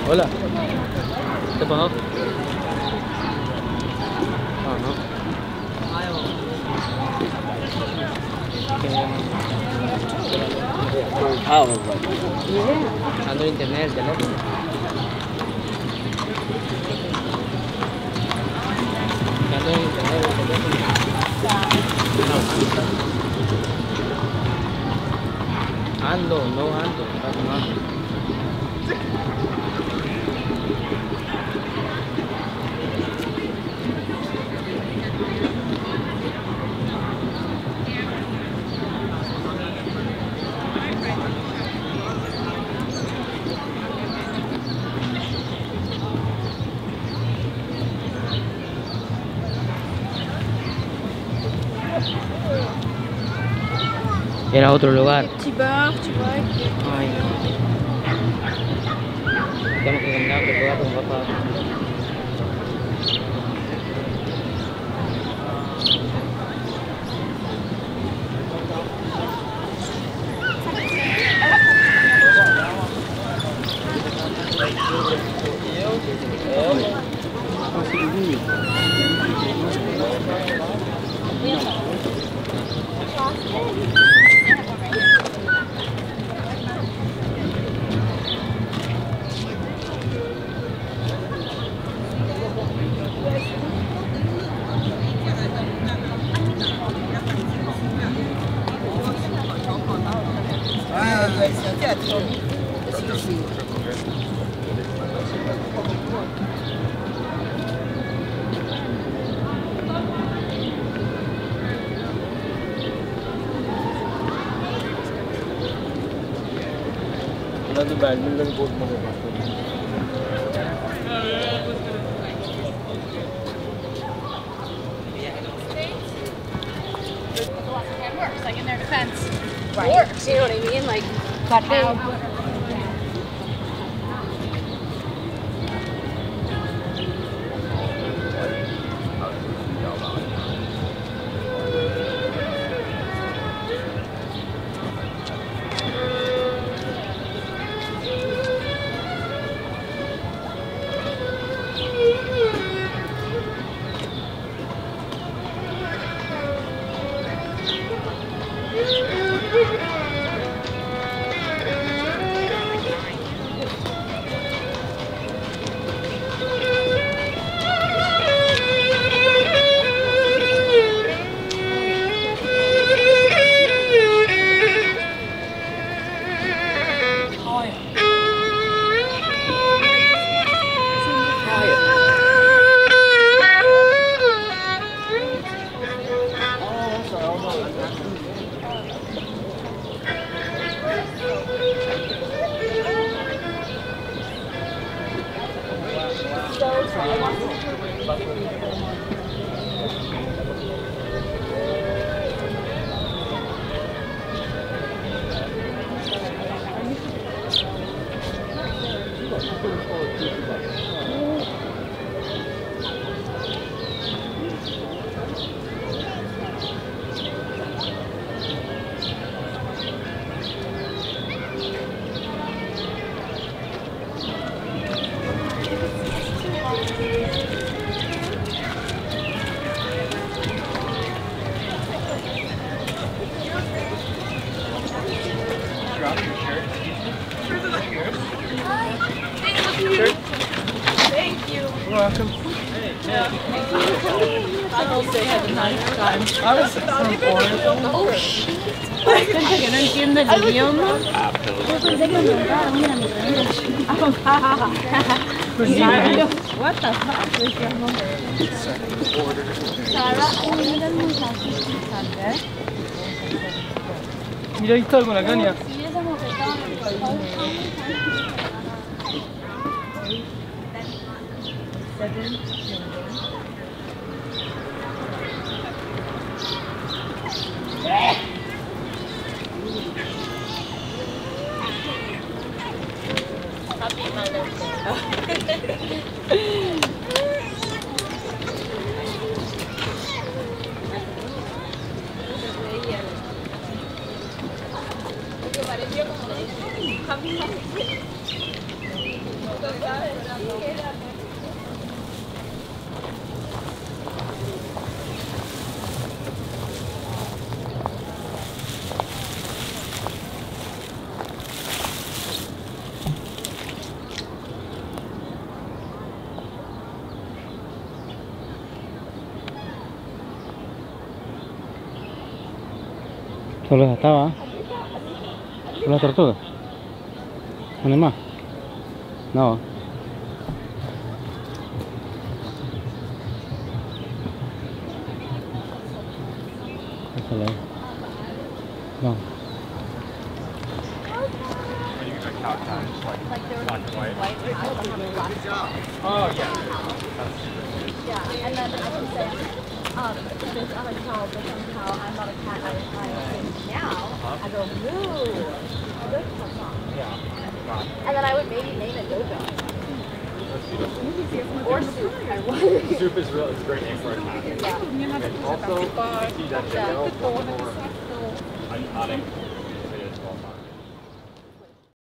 Hola. ¿Qué pasó? Ah, no. Ando en internet el teléfono. Ando en internet el teléfono. Ando, no ando, no ando. Era otro lugar. Tu vas. Ay, no. Tenemos que caminar que pueda con papá. Badminton court में Works, like in their defense. Right. Works, you know what I mean? Like, how... Welcome. I will say had a nice time. I was from Oregon. Oh shit. Gente que no entiende el idioma. Yo pensé que me preguntaba, mira, me What the fuck? Mira, ahí está con la caña. Happy Mother's Day. Solo estaba. ¿La tortuga? ¿No hay más? No. Déjala ahí. No. Oh, yeah. Yeah, and then I can say, this other cow, but somehow I'm not a cat, I think now, I go, moo, Jojo comes on. Yeah. And then I would maybe name it Jojo. Or Soup, I would. Soup is real. It's a great name for a cat. Yeah. And also, you see that Danielle, one more iconic